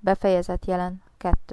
Befejezett jelen 2.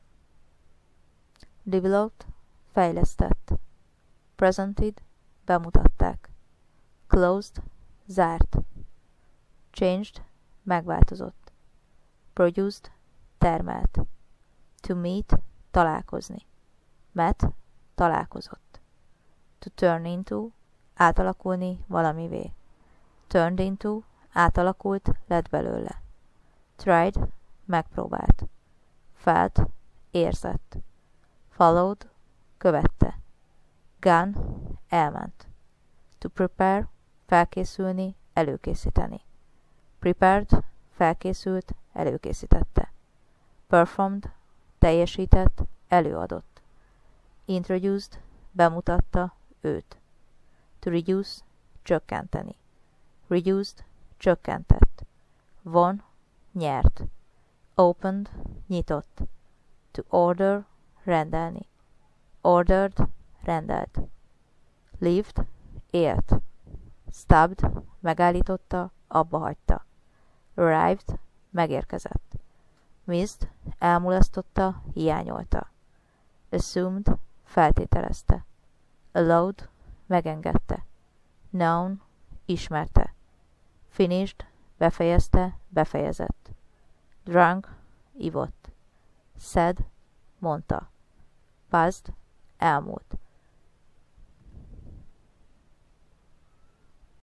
Developed, fejlesztett. Presented, bemutatták. Closed, zárt. Changed, megváltozott. Produced, termelt. To meet, találkozni. Met, találkozott. To turn into, átalakulni valamivé. Turned into, átalakult, lett belőle. Tried, megpróbált. Felt, érzett. Followed, követte. Gone, elment. To prepare, felkészülni, előkészíteni. Prepared, felkészült, előkészítette. Performed, teljesített, előadott. Introduced, bemutatta őt. To reduce, csökkenteni. Reduced, csökkentett. Won, nyert. Opened, nyitott. To order, rendelni. Ordered, rendelt. Lived, élt. Stopped, megállította, abbahagyta. Arrived, megérkezett. Missed, elmulasztotta, hiányolta. Assumed, feltételezte. Allowed, megengedte. Known, ismerte. Finished, befejezte, befejezett. Drunk, ivott. Said, mondta. Past, elmúlt.